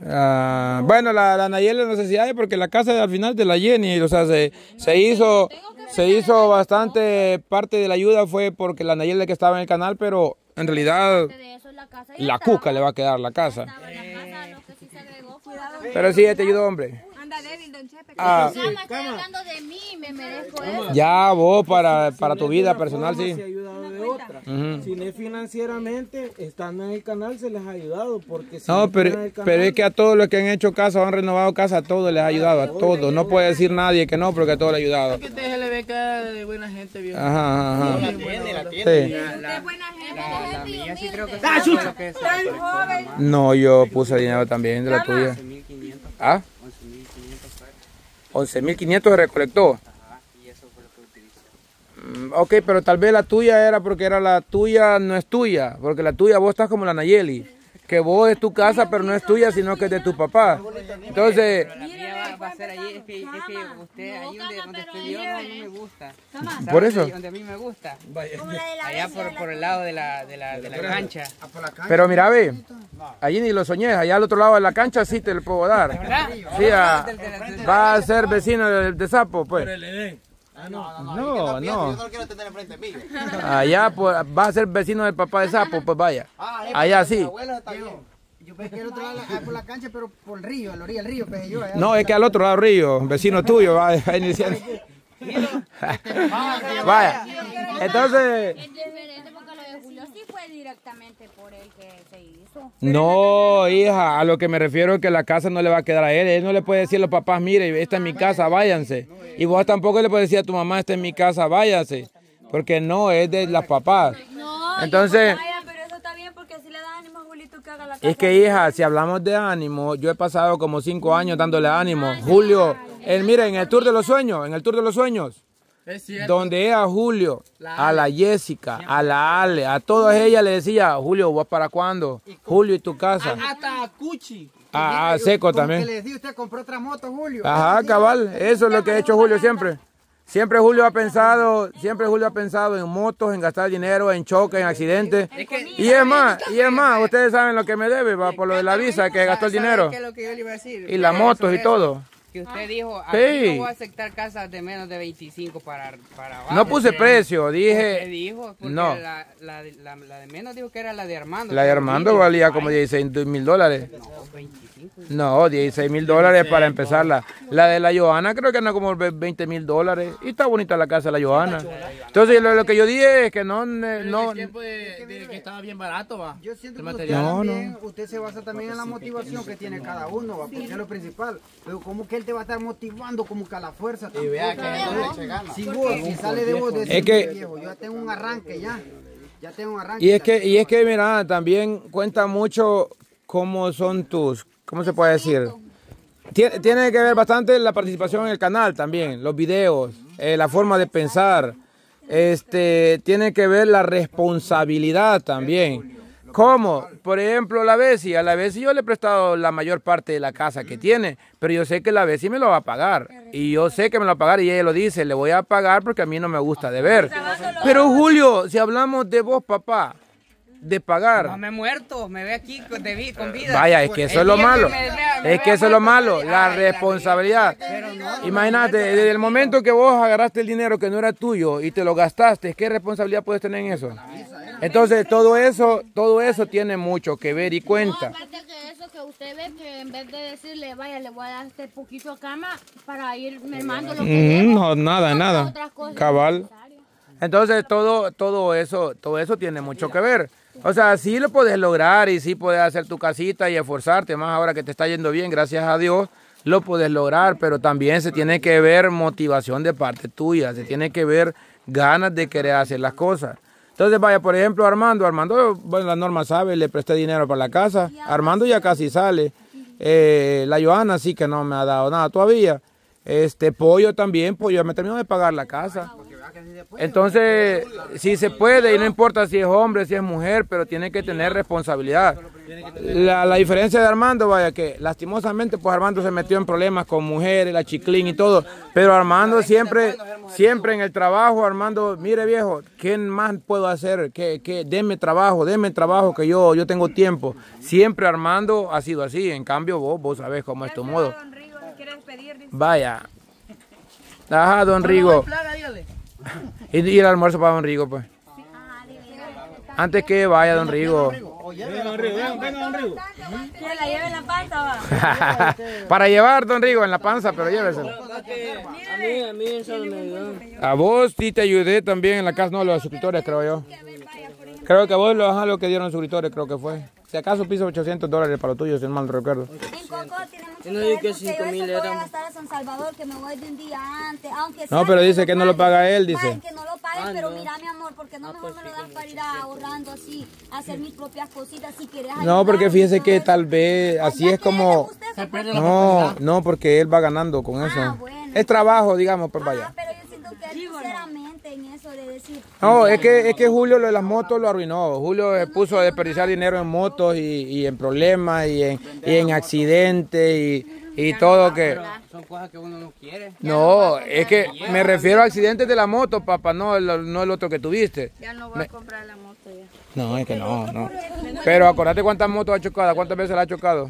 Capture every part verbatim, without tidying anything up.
Ah, bueno, la, la Nayeli no sé si hay porque la casa al final de la Jenny, o sea, se, se hizo se hizo bastante parte de la ayuda fue porque la Nayeli que estaba en el canal, pero en realidad la cuca le va a quedar la casa. Pero sí, te ayudó, hombre. Ah, sí. Estoy hablando de mí, me merezco eso. Ya vos para, para tu vida personal, sí. Se ha ayudado de otra. Uh-huh. Si no es financieramente, estando en el canal se les ha ayudado. Porque si no, pero, canal, pero es que a todos los que han hecho casa o han renovado casa, a todos les ha ayudado, a todos. No puede decir nadie que no, porque a todos les ha ayudado. Es que usted se le ve cara de buena gente, viejo. Ajá, ajá. La tiene, la tiene. Sí. Usted es buena gente, la, la mía sí creo que ¡Ah, chucha! No, yo puse dinero también de la tuya. ¿Ah? once mil quinientos se recolectó. Ajá, y eso fue lo que utilicé. Ok, pero tal vez la tuya era porque era la tuya, no es tuya. Porque la tuya, vos estás como la Nayeli. Que vos es tu casa, pero no es tuya, sino que es de tu papá. Entonces... Pero la mía va, va a ser allí, es que, es que usted, ahí donde, donde usted dio, no, no me gusta. ¿Por eso? Donde a mí me gusta. Allá por, por el lado de la, de la, de la cancha. Pero mira, ve, allí ni lo soñé, allá al otro lado de la cancha sí te lo puedo dar. Sí, a, va a ser vecino de, de Sapo, pues. No, no, no, no. Yo no quiero tener enfrente mío. Allá pues, va a ser vecino del papá de Sapo, pues vaya. Allá sí. Yo pesqué el otro lado por la cancha, pero por el río, a la orilla del río pesqué yo. No, es que al otro lado del río, vecino tuyo, va a iniciar. Vaya, entonces... directamente por él que se hizo. No, hija, a lo que me refiero es que la casa no le va a quedar a él. Él no le puede decir a los papás, mire, esta es mi casa, váyanse. Y vos tampoco le puedes decir a tu mamá, esta es mi casa, váyanse. Porque no, es de las papás. No, entonces, vayan, pero eso está bien porque así le da ánimo a Julito que haga la casa. Es que, hija, si hablamos de ánimo, yo he pasado como cinco años dándole ánimo. Julio, él, mire, en el Tour de los Sueños, en el Tour de los Sueños. Es cierto. Donde es a Julio, la a la Jessica, a la Ale, a todas ellas le decía, Julio, ¿vos para cuándo? Julio y tu casa. Hasta a Cuchi. Ah, Seco también. Que le decía, usted compró otra moto, Julio. Ajá, cabal, eso es lo que ha hecho Julio siempre. Siempre Julio ha pensado, siempre Julio ha pensado en motos, en gastar dinero, en choques, en accidentes. Y es más, y es más, ustedes saben lo que me debe, va, por lo de la visa, que gastó el dinero. ¿Qué es lo que yo le iba a decir? Y las motos y todo. Que usted dijo, aquí sí. no voy a aceptar casas de menos de veinticinco para, para abajo. No puse precio, dije... ¿Qué dijo? Porque no. La, la, la, la de menos dijo que era la de Armando. La de Armando valía como dieciséis mil dólares. No, veinticinco. No, dieciséis mil dólares para empezarla. La de la Johanna creo que anda como veinte mil dólares. Y está bonita la casa de la Johanna. Entonces lo, lo que yo dije es que no... no el tiempo de, de que estaba bien barato, va. Yo siento que usted, no, también, no. usted se basa también en la motivación que tiene cada uno, va, porque es lo principal. Pero como que él te va a estar motivando como que a la fuerza. Y vea que no le gana. Si vos, si sale de vos, de es que, viejo, yo ya tengo un arranque ya. Ya tengo un arranque. Y es que, y es que mira, también cuenta mucho cómo son tus, ¿cómo se puede decir? Tiene, tiene que ver bastante la participación en el canal también, los videos, eh, la forma de pensar. Este, tiene que ver la responsabilidad también. ¿Cómo? Por ejemplo, la Bessie. A la Bessie yo le he prestado la mayor parte de la casa que tiene, pero yo sé que la Bessie me lo va a pagar. Y yo sé que me lo va a pagar y ella lo dice, le voy a pagar porque a mí no me gusta deber. Pero Julio, si hablamos de vos, papá, de pagar. No me he muerto, me ve aquí con, de, con vida. Vaya, es que eso es lo malo. Es que eso es lo malo, la responsabilidad. Imagínate, desde el momento que vos agarraste el dinero que no era tuyo y te lo gastaste, ¿qué responsabilidad puedes tener en eso? Entonces, todo eso, todo eso tiene mucho que ver y cuenta. No, aparte que eso que usted ve que en vez de decirle, vaya, le voy a dar este poquito a cama para ir mermando lo que mm, debo, no, nada, nada. Cabal. Entonces, todo, todo eso, todo eso tiene mucho que ver. O sea, sí lo puedes lograr y sí puedes hacer tu casita y esforzarte, más ahora que te está yendo bien, gracias a Dios, lo puedes lograr, pero también se tiene que ver motivación de parte tuya, se tiene que ver ganas de querer hacer las cosas. Entonces, vaya, por ejemplo, Armando, Armando, bueno, la Norma sabe, le presté dinero para la casa, Armando ya casi sale, eh, la Johanna sí que no me ha dado nada todavía, este, Pollo también, Pollo me terminó de pagar la casa. Entonces, sí se puede y no importa si es hombre, si es mujer, pero tiene que tener responsabilidad. La, la diferencia de Armando, vaya, que lastimosamente pues Armando se metió en problemas con mujeres, la chiclín y todo, pero Armando siempre, siempre en el trabajo, Armando, mire viejo, ¿qué más puedo hacer? ¿Qué, qué? Deme trabajo, deme trabajo que yo, yo tengo tiempo. Siempre Armando ha sido así, en cambio vos, vos sabés cómo es tu modo. Vaya. Ajá, don Rigo. Y, y el almuerzo para don Rigo, pues. Antes que vaya don Rigo. Venga, don Rigo, venga, venga, don Rigo. Que la lleve en la panza, va. Para llevar, don Rigo, en la panza, pero lléveselo. A mí, a mí eso me ayudó. A vos sí te ayudé también en la casa, no, los suscriptores, creo yo. Creo que a vos lo, ajá, lo que dieron los suscriptores, creo que fue. Si acaso piso ochocientos dólares para lo tuyo, si mal no recuerdo. En Coco tiene mucho Yo no que digo ver que porque cinco yo mil eso voy a eran. gastar a San Salvador, que me voy de un día antes, aunque No, sea pero que dice que no lo paga él, dice. Ay, que no lo paguen, pero mira, mi amor, porque no mejor me lo das para ir ahorrando así, hacer mis propias cositas si quieres. No, porque fíjese que tal vez así es como... No, no, porque él va ganando con eso. Ah, bueno. Es trabajo, digamos, pues vaya. Ah, pero yo siento que él sinceramente en eso de decir... No, es que, es que Julio lo de las motos lo arruinó. Julio se puso a desperdiciar dinero en motos y, y en problemas y en, y en accidentes y, y todo que... Son cosas que uno no quiere. No, es que me refiero a accidentes de la moto, papá, no el, no el otro que tuviste. Ya no voy a comprar la moto ya. No, es que no, no. Pero acordate cuántas motos ha chocado, cuántas veces la ha chocado.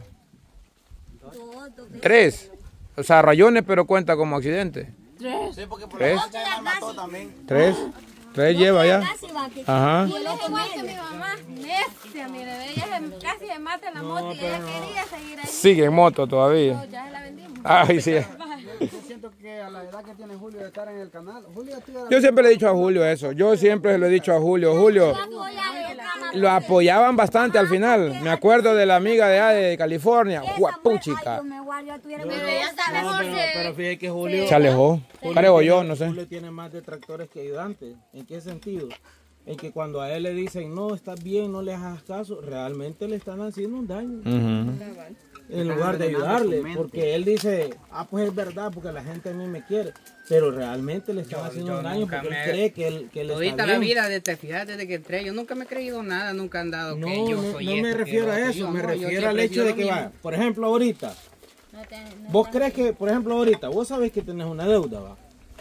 Tres. O sea, rayones, pero cuenta como accidente. Sí, porque por ¿Tres? la noche la mató también. Tres. Tres lleva ya. Ajá. Y el otro igual que mi mamá, necia, mire, ella se- casi se mata en la moto y ella quería seguir ahí. Sigue en moto todavía. Ya se la vendimos. Ay, sí. Yo siento que a la edad que tiene Julio de estar en el canal, Julio estuvo Yo siempre le he dicho a Julio eso. Yo siempre le he dicho a Julio. Julio, lo apoyaban bastante al final. Me acuerdo de la amiga de allá de California. Guapuchica. Pero ella está mejor Pero, pero fíjate que Julio, Se alejó. Creo yo, no sé. Julio tiene más detractores que ayudantes. ¿En qué sentido? En que cuando a él le dicen, no, estás bien, no le hagas caso, realmente le están haciendo un daño. Ujú. En lugar de ayudarle, porque él dice, ah, pues es verdad, porque la gente a mí me quiere, pero realmente le están haciendo yo un daño nunca porque me- él cree que él, que él está Todita bien. la vida, desde, fíjate, desde que entré, yo nunca me he creído nada, nunca han dado No, que yo no, soy no esto, me que refiero lo a otro. eso, Yo me no, yo refiero al siempre he hecho sido de lo que mismo. va, por ejemplo, ahorita, vos crees que, por ejemplo, ahorita, vos sabés que tenés una deuda, va,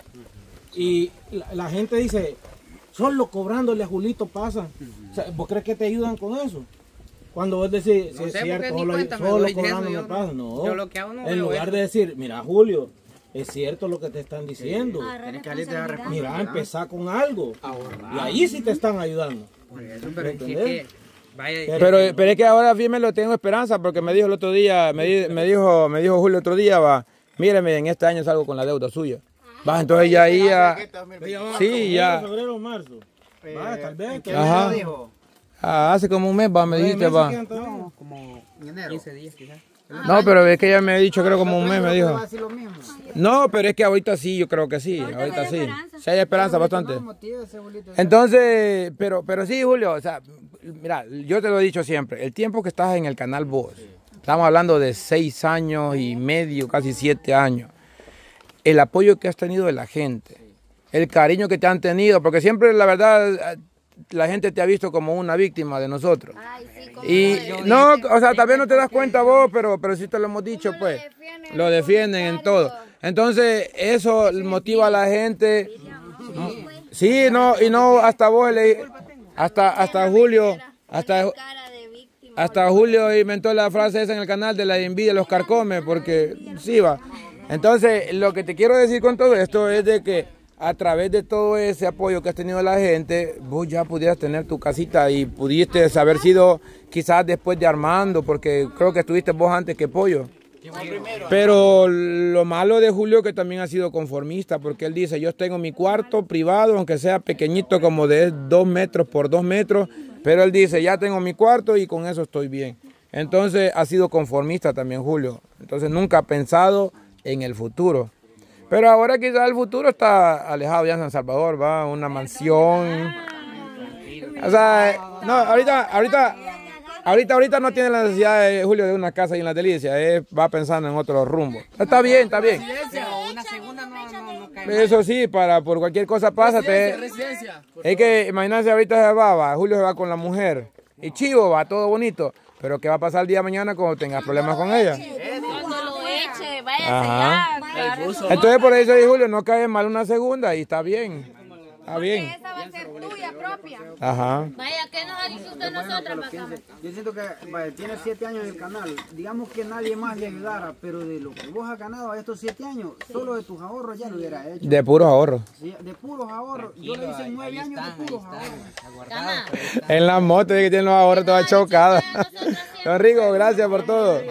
y la, la gente dice, solo cobrándole a Julito pasa, o sea, ¿vos crees que te ayudan con eso? Cuando vos decís, No si sé, es porque cierto, ni solo, cuenta me solo doy de eso, cobrando me yo no- pasa, no, yo lo que hago no en veo lugar eso. de decir, mira Julio, es cierto lo que te están diciendo, Responsabilidad. mira, empezá con algo, y ahí sí te están ayudando. Por eso, pero es que, ¿Entendés? que vaya, Pero, pero es que ahora bien me lo tengo esperanza porque me dijo el otro día, me, di- me dijo, me dijo Julio otro día, va, míreme, en este año salgo con la deuda suya. Va, entonces ya ahí ya, sí, ya, Febrero, marzo. Va, tal vez. tal Ajá. vez. dijo ah, hace como un mes, va, me dijiste, Meses va. quedan todavía. como en enero. quince días quizás. No, pero es que ella me ha dicho, creo como un mes, me Va a dijo. decir lo mismo. No, pero es que ahorita sí, yo creo que sí, ahorita sí. Sí hay esperanza bastante. No, motívese, Julito. Entonces, pero, pero sí, Julio, o sea, mira, yo te lo he dicho siempre, el tiempo que estás en el canal vos, estamos hablando de seis años y medio, casi siete años, el apoyo que has tenido de la gente, el cariño que te han tenido, porque siempre, la verdad, la gente te ha visto como una víctima de nosotros. Ay, sí, como Y no, o sea, tal vez no te das cuenta vos, pero, pero sí te lo hemos dicho, pues, lo defienden en todo. Entonces, eso motiva a la gente. Sí, no, y no, hasta vos, le, hasta, hasta Julio, hasta, cara de víctima. hasta Julio inventó la frase esa en el canal de la envidia los carcomes, porque sí va. Entonces, lo que te quiero decir con todo esto es de que a través de todo ese apoyo que has tenido la gente, vos ya pudieras tener tu casita y pudiste haber sido quizás después de Armando, porque creo que estuviste vos antes que Pollo. Pero lo malo de Julio que también ha sido conformista, porque él dice, yo tengo mi cuarto privado, aunque sea pequeñito como de dos metros por dos metros, pero él dice, ya tengo mi cuarto y con eso estoy bien. Entonces ha sido conformista también Julio, entonces nunca ha pensado en el futuro. Pero ahora quizás el futuro está alejado ya en San Salvador, va, una mansión. O sea, no, ahorita, ahorita, ahorita, ahorita no tiene la necesidad de Julio de una casa y en la delicia, eh, va pensando en otros rumbos. Está bien, está bien. una segunda no, no, no cae mal. Eso sí, para por cualquier cosa pásate. Es que imagínate ahorita se va, va, Julio se va con la mujer. Y chivo, va todo bonito. Pero ¿qué va a pasar el día de mañana cuando tengas problemas con ella? Cuando lo eche, váyase Ajá. ya. Entonces por eso dice Julio, no cae mal una segunda y está bien. Está bien. Esa va a ser tuya propia. Ajá. Vaya, ¿qué nos ha dicho usted nosotras, Bacama? Yo siento que vaya, tiene siete años en el canal. Digamos que nadie más le ayudara, pero de lo que vos has ganado a estos siete años, solo de tus ahorros ya lo hubiera hecho. De puros ahorros. Sí, de puros ahorros. Yo le hice nueve años de puros ahorros. Cama. En la moto que tiene los ahorros toda chocada. Don Rico, gracias por todo.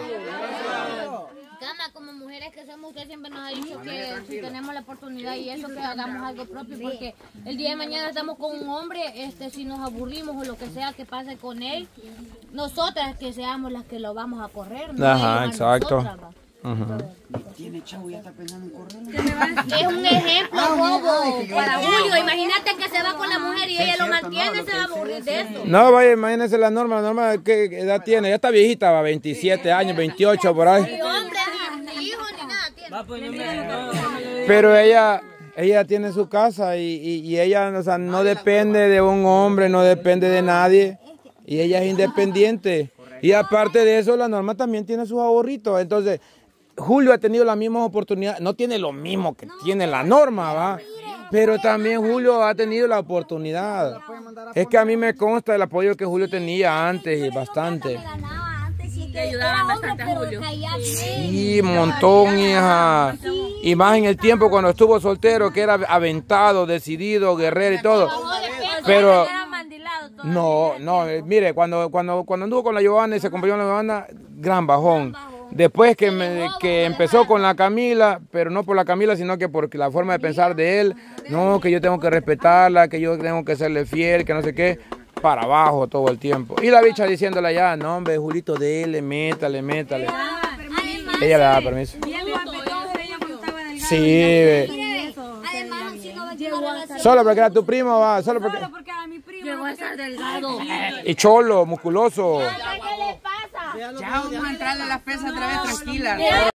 Cama, como mujeres que somos, usted siempre nos ha dicho que si tenemos la oportunidad y eso, que hagamos algo propio, porque el día de mañana estamos con un hombre, este, si nos aburrimos o lo que sea que pase con él, nosotras que seamos las que lo vamos a correr. No Ajá, ellos exacto. a nosotras, va. Tiene chavo y ya está pensando en correr. Es un ejemplo bobo para Julio. Imagínate que se va con la mujer y ella lo mantiene, se va a aburrir de eso. No, vaya, imagínense la norma. La norma, ¿qué edad tiene? Ya está viejita, va, veintisiete años, veintiocho, por ahí. Ni hombre, ni hijo, ni nada tiene. Pero ella, ella tiene su casa y, y, y ella, o sea, no depende de un hombre, no depende de nadie. Y ella es independiente. Y aparte de eso, la norma también tiene sus ahorritos. Entonces, Julio ha tenido las mismas oportunidades. No tiene lo mismo que tiene la norma, ¿va? Pero también Julio ha tenido la oportunidad. Es que a mí me consta el apoyo que Julio tenía antes y bastante. Te ayudaban bastante a Julio. Sí, un montón, hija. Y más en el tiempo cuando estuvo soltero, que era aventado, decidido, guerrero y todo. Pero no, no, eh, mire, cuando, cuando, cuando anduvo con la Giovanna y se compró la Giovanna, gran bajón. Después que, me, que empezó con la Camila, pero no por la Camila, sino que por la forma de pensar de él, no, que yo tengo que respetarla, que yo tengo que serle fiel, que no sé qué, para abajo todo el tiempo. Y la bicha diciéndole ya, no hombre, Julito, dele, métale, métale. Ella le daba permiso. Sí, solo porque era tu primo, va, solo porque... Llegó a estar delgado. Y cholo, musculoso. ¿Qué le pasa? Ya vamos a entrarle a las pesas otra vez tranquila.